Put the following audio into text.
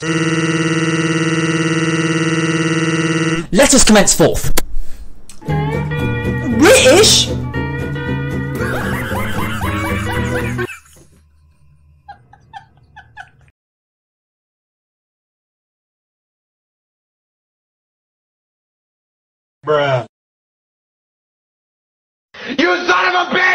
Let us commence forth. British? Bruh. You son of a bitch!